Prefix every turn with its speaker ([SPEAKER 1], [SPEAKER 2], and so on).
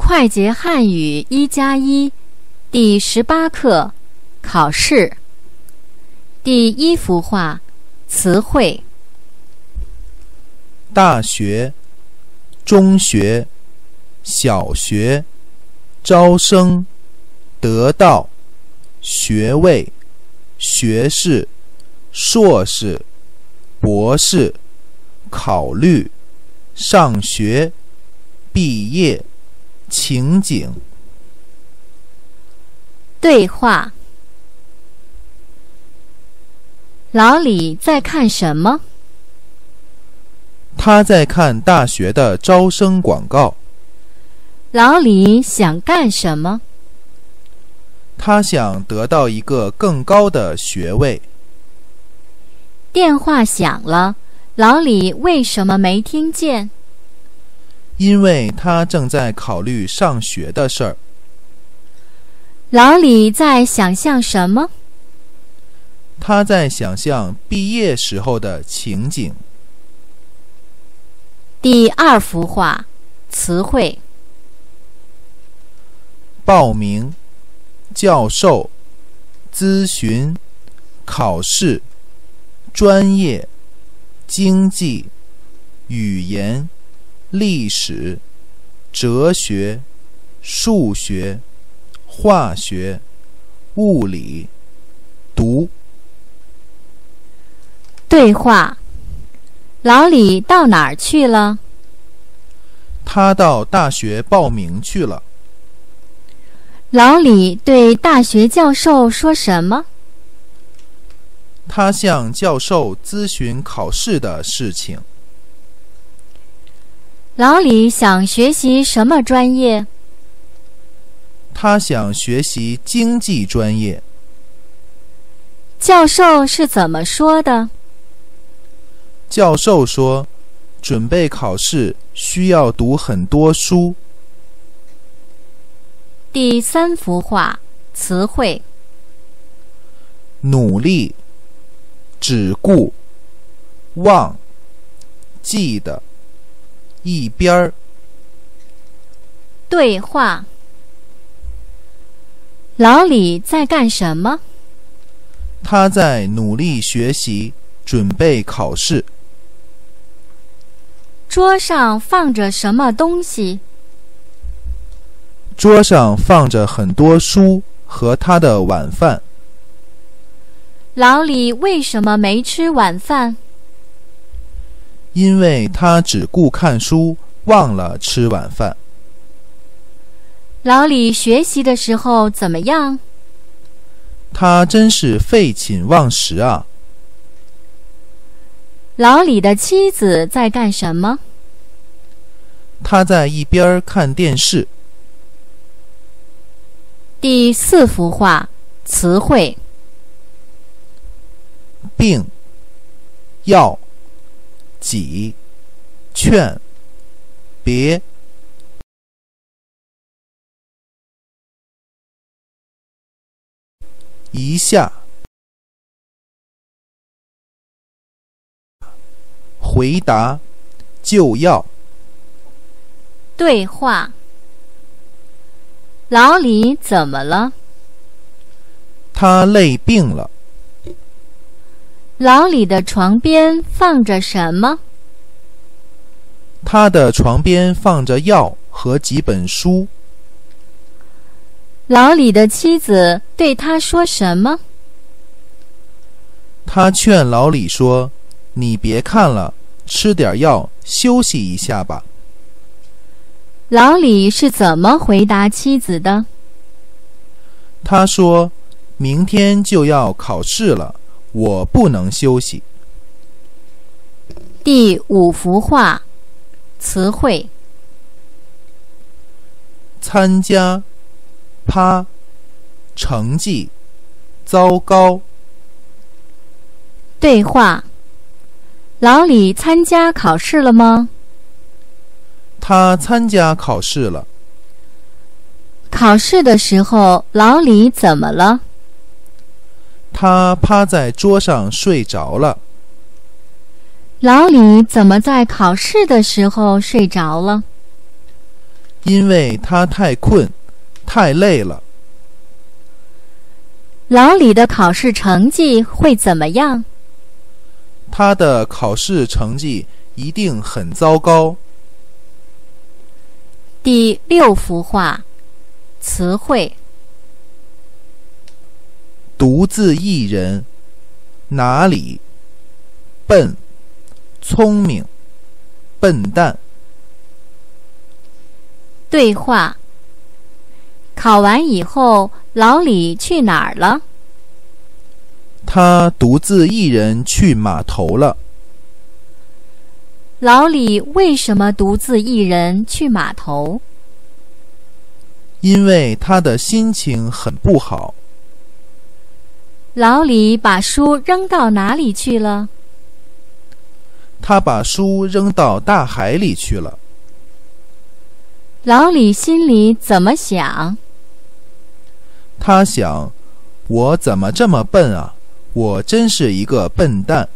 [SPEAKER 1] 快捷汉语1+1第18课考试。第1幅画词汇：
[SPEAKER 2] 大学、中学、小学、招生、得到、学位、学士、硕士、博士、考虑、上学、毕业、情景。
[SPEAKER 1] 对话：老李在看什么？
[SPEAKER 2] 他在看大学的招生广告。
[SPEAKER 1] 老李想干什么？
[SPEAKER 2] 他想得到一个更高的学位。
[SPEAKER 1] 电话响了，老李为什么没听见？
[SPEAKER 2] 因为他正在考虑上学的事儿。
[SPEAKER 1] 老李在想象什么？
[SPEAKER 2] 他在想象毕业时候的情景。
[SPEAKER 1] 第2幅画词汇：
[SPEAKER 2] 报名、教授、咨询、考试、专业、经济、语言、历史、哲学、数学、化学、物理、读。
[SPEAKER 1] 对话：老李到哪儿去了？
[SPEAKER 2] 他到大学报名去了。
[SPEAKER 1] 老李对大学教授说什么？
[SPEAKER 2] 他向教授咨询考试的事情。
[SPEAKER 1] 老李想学习什么专业？
[SPEAKER 2] 他想学习经济专业。
[SPEAKER 1] 教授是怎么说的？
[SPEAKER 2] 教授说，准备考试需要读很多书。
[SPEAKER 1] 第3幅画词汇：
[SPEAKER 2] 努力、只顾、忘、记得、一边儿。
[SPEAKER 1] 对话：老李在干什么？
[SPEAKER 2] 他在努力学习，准备考试。
[SPEAKER 1] 桌上放着什么东西？
[SPEAKER 2] 桌上放着很多书和他的晚饭。
[SPEAKER 1] 老李为什么没吃晚饭？
[SPEAKER 2] 因为他只顾看书，忘了吃晚饭。
[SPEAKER 1] 老李学习的时候怎么样？
[SPEAKER 2] 他真是废寝忘食啊！
[SPEAKER 1] 老李的妻子在干什么？
[SPEAKER 2] 他在一边看电视。
[SPEAKER 1] 第4幅画词汇：
[SPEAKER 2] 病、要、己、劝、别。一下、回答、就要。
[SPEAKER 1] 对话：老李怎么了？
[SPEAKER 2] 他累病了。
[SPEAKER 1] 老李的床边放着什么？
[SPEAKER 2] 他的床边放着药和几本书。
[SPEAKER 1] 老李的妻子对他说什么？
[SPEAKER 2] 他劝老李说：“你别看了，吃点药，休息一下吧。”
[SPEAKER 1] 老李是怎么回答妻子的？
[SPEAKER 2] 他说：“明天就要考试了，我不能休息。”
[SPEAKER 1] 第5幅画词汇：
[SPEAKER 2] 参加、趴、成绩、糟糕。
[SPEAKER 1] 对话：老李参加考试了吗？
[SPEAKER 2] 他参加考试了。
[SPEAKER 1] 考试的时候，老李怎么了？
[SPEAKER 2] 他趴在桌上睡着了。
[SPEAKER 1] 老李怎么在考试的时候睡着了？
[SPEAKER 2] 因为他太困，太累了。
[SPEAKER 1] 老李的考试成绩会怎么样？
[SPEAKER 2] 他的考试成绩一定很糟糕。
[SPEAKER 1] 第6幅画，词汇。
[SPEAKER 2] 独自一人，哪里？笨，聪明，笨蛋。
[SPEAKER 1] 对话。考完以后，老李去哪儿了？
[SPEAKER 2] 他独自一人去码头了。
[SPEAKER 1] 老李为什么独自一人去码头？
[SPEAKER 2] 因为他的心情很不好。
[SPEAKER 1] 老李把书扔到哪里去了？
[SPEAKER 2] 他把书扔到大海里去了。
[SPEAKER 1] 老李心里怎么想？
[SPEAKER 2] 他想，我怎么这么笨啊？我真是一个笨蛋。